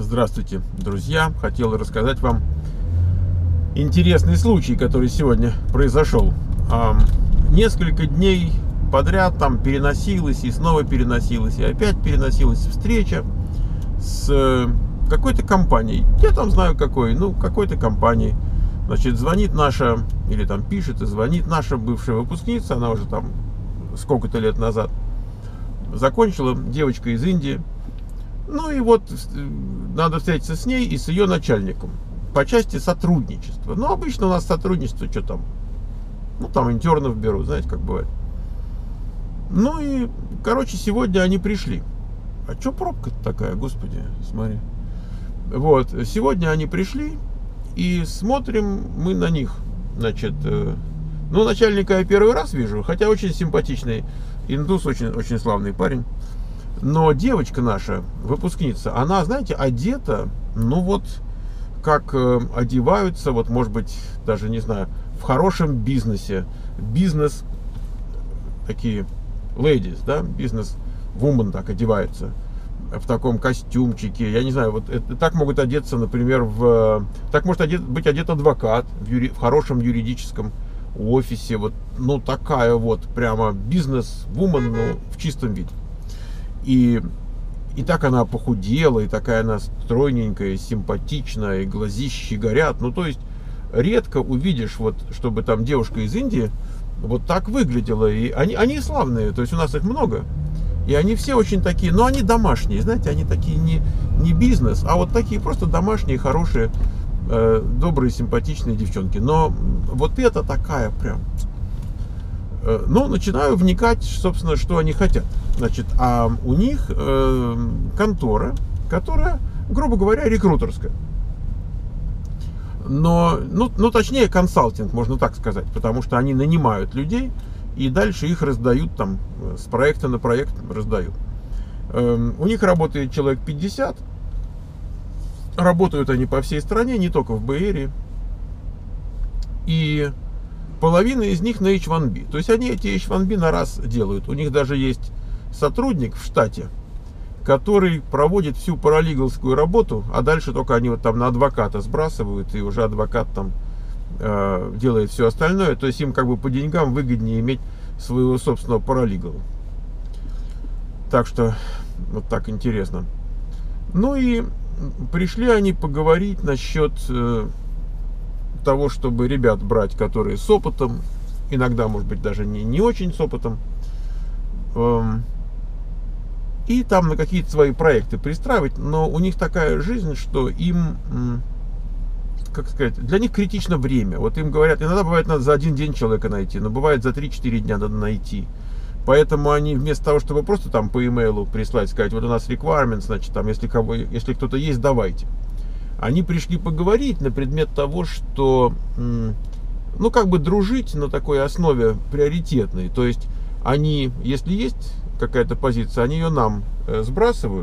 Здравствуйте, друзья! Хотел рассказать вам интересный случай, который сегодня произошел. Несколько дней подряд там переносилась и снова переносилась, и опять переносилась встреча с какой-то компанией. Я там знаю какой, какой-то компанией. Значит, звонит наша, или там пишет и звонит наша бывшая выпускница, она уже там сколько-то лет назад закончила, девочка из Индии. Ну и вот надо встретиться с ней и с ее начальником по части сотрудничества. Ну, обычно у нас сотрудничество, что там? Ну, там интернов берут, знаете, как бывает. Ну и, короче, сегодня они пришли. А что пробка-то такая, господи, смотри. Вот, сегодня они пришли, и смотрим мы на них. Значит, начальника я первый раз вижу, хотя очень симпатичный индус, очень славный парень. Но девочка наша, выпускница, она, знаете, одета, как одеваются, может быть, даже, не знаю, в хорошем бизнесе. Бизнес, такие ladies, да, бизнес-вумен так одеваются, в таком костюмчике. Я не знаю, так могут одеться, например, так может быть одет адвокат в хорошем юридическом офисе. Такая прямо бизнес-вумен, в чистом виде. И так она похудела, и такая она стройненькая, симпатичная, и глазищи горят. То есть редко увидишь, чтобы там девушка из Индии так выглядела. И они славные, то есть у нас их много. И они все очень такие, они домашние, знаете, они такие не бизнес, а такие просто домашние, хорошие, добрые, симпатичные девчонки. Но это такая прям... начинаю вникать, собственно, что они хотят. Значит, а у них контора, которая, грубо говоря, рекрутерская. Но, точнее, консалтинг, можно так сказать, потому что они нанимают людей и дальше их раздают там, с проекта на проект раздают. У них работает человек 50, работают они по всей стране, не только в Бэй-Эрии. И половина из них на H1B. То есть они эти H1B на раз делают. У них даже есть сотрудник в штате, который проводит всю паралигалскую работу, а дальше только они там на адвоката сбрасывают, и уже адвокат там делает все остальное. То есть им как бы по деньгам выгоднее иметь своего собственного паралигала. Так что так интересно. Ну и пришли они поговорить насчет того, чтобы ребят брать, которые с опытом, иногда, может быть, даже не очень с опытом, и там на какие-то свои проекты пристраивать. Но у них такая жизнь, что им, как сказать, для них критично время. Им говорят, иногда бывает, надо за один день человека найти, но бывает за 3-4 дня надо найти. Поэтому они вместо того, чтобы просто там по имейлу прислать, сказать, у нас requirements, значит, там, если кто-то есть, давайте. Они пришли поговорить на предмет того, что, как бы дружить на такой основе приоритетной. То есть они, если есть какая-то позиция, они ее нам сбрасывают.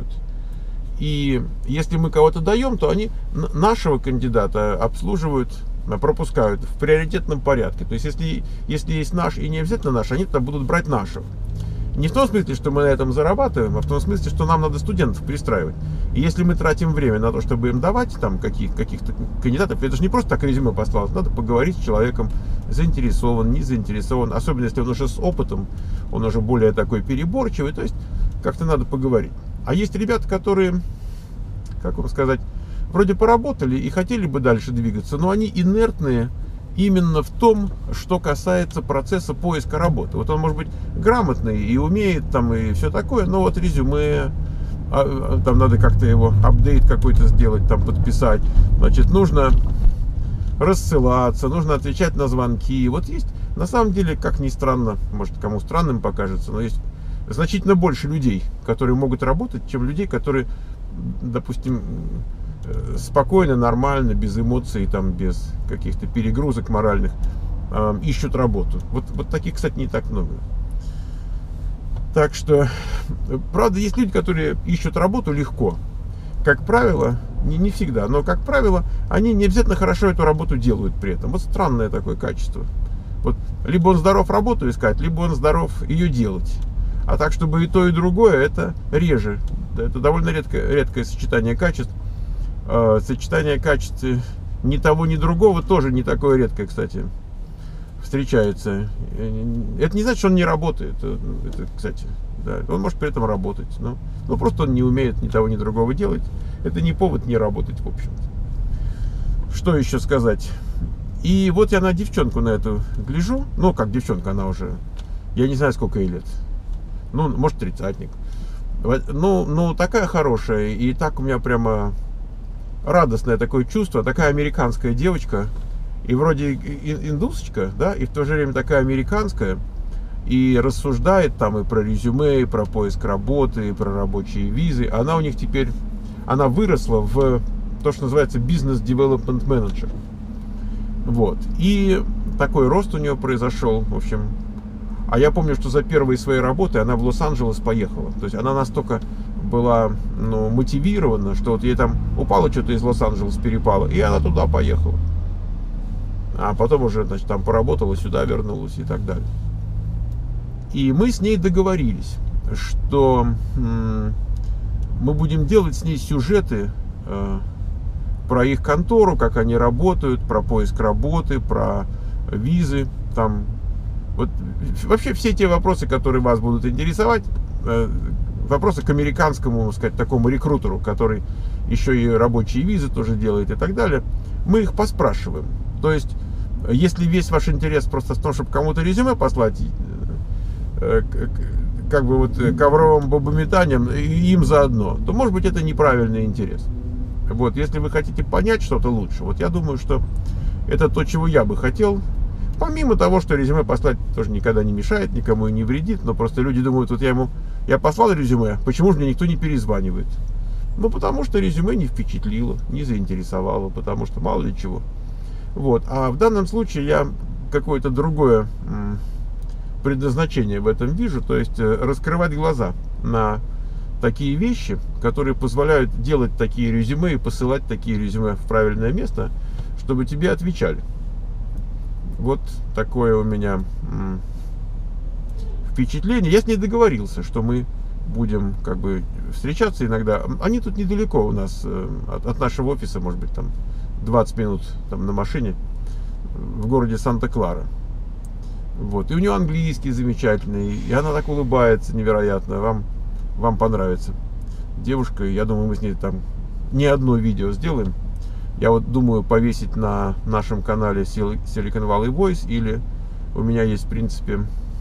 И если мы кого-то даем, то они нашего кандидата обслуживают, пропускают в приоритетном порядке. То есть если есть наш и не обязательно наш, они тогда будут брать нашего. Не в том смысле, что мы на этом зарабатываем, а в том смысле, что нам надо студентов пристраивать. И если мы тратим время на то, чтобы им давать там каких-то кандидатов, это же не просто так резюме послать, надо поговорить с человеком, заинтересован, не заинтересован, особенно если он уже с опытом, он уже более такой переборчивый, то есть как-то надо поговорить. А есть ребята, которые, как вам сказать, вроде поработали и хотели бы дальше двигаться, но они инертные именно в том, что касается процесса поиска работы. Он может быть грамотный и умеет там и все такое, но резюме, там надо как-то его апдейт какой-то сделать, там подписать. Значит, нужно рассылаться, нужно отвечать на звонки. Есть, на самом деле, как ни странно, может кому странным покажется, но есть значительно больше людей, которые могут работать, чем людей, которые, допустим, спокойно, нормально, без эмоций, там, без каких-то перегрузок моральных ищут работу. Таких, кстати, не так много. Так что, правда, есть люди, которые ищут работу легко. Как правило, не всегда, но, как правило, они не обязательно хорошо эту работу делают при этом. Странное такое качество. Либо он здоров работу искать, либо он здоров ее делать. А так, чтобы и то, и другое, это реже. Это довольно редкое сочетание качеств. Сочетание качеств ни того, ни другого тоже не такое редкое, кстати, встречается. Это не значит, что он не работает. Это, кстати, да, он может при этом работать. Но просто он не умеет ни того, ни другого делать. Это не повод не работать, в общем-то. Что еще сказать? И вот я на девчонку на эту гляжу. Ну, как девчонка, она уже... Я не знаю, сколько ей лет. Ну, может, тридцатник. Ну, такая хорошая. И так у меня прямо радостное такое чувство. Такая американская девочка. И вроде индусочка, да, и в то же время такая американская. И рассуждает там и про резюме, и про поиск работы, и про рабочие визы. Она у них теперь... Она выросла в то, что называется Business Development Manager. Вот. И такой рост у нее произошел, в общем. А я помню, что за первые свои работы она в Лос-Анджелес поехала. То есть она настолько была, ну, мотивирована, что вот ей там упало что-то из Лос-Анджелеса, перепало, и она туда поехала. А потом уже, значит, там поработала, сюда вернулась и так далее. И мы с ней договорились, что мы будем делать с ней сюжеты про их контору, как они работают, про поиск работы, про визы, там, вот вообще все те вопросы, которые вас будут интересовать, вопросы к американскому, так сказать, такому рекрутеру, который еще и рабочие визы тоже делает и так далее, мы их поспрашиваем. То есть, если весь ваш интерес просто в том, чтобы кому-то резюме послать, как бы вот ковровым бобометанием, им заодно, то, может быть, это неправильный интерес. Вот, если вы хотите понять что-то лучше, вот я думаю, что это то, чего я бы хотел. Помимо того, что резюме послать тоже никогда не мешает, никому и не вредит, но просто люди думают, вот я послал резюме, почему же мне никто не перезванивает? Ну, потому что резюме не впечатлило, не заинтересовало, потому что мало ли чего. Вот, а в данном случае я какое-то другое предназначение в этом вижу, то есть раскрывать глаза на такие вещи, которые позволяют делать такие резюме и посылать такие резюме в правильное место, чтобы тебе отвечали. Вот такое у меня впечатление. Я с ней договорился, что мы будем как бы встречаться иногда. Они тут недалеко у нас от нашего офиса, может быть, там 20 минут там, на машине, в городе Санта-Клара. Вот. И у нее английский замечательный, и она так улыбается невероятно. Вам понравится девушка. Я думаю, мы с ней там не одно видео сделаем. Я вот думаю повесить на нашем канале Silicon Valley Voice, или у меня есть, в принципе,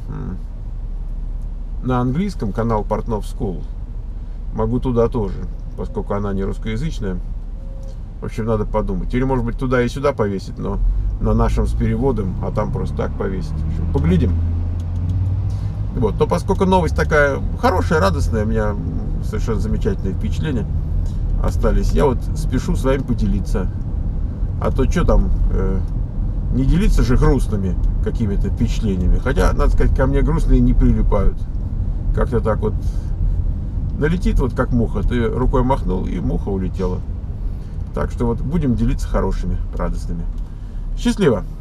на английском канал Partnov School. Могу туда тоже, поскольку она не русскоязычная. В общем, надо подумать. Или, может быть, туда и сюда повесить, но на нашем с переводом, а там просто так повесить. В общем, поглядим. Вот. Но поскольку новость такая хорошая, радостная, у меня совершенно замечательные впечатления остались, я вот спешу с вами поделиться. А то что там, не делиться же грустными какими-то впечатлениями. Хотя, надо сказать, ко мне грустные не прилипают. Как-то так вот налетит, вот как муха. Ты рукой махнул, и муха улетела. Так что вот будем делиться хорошими, радостными. Счастливо!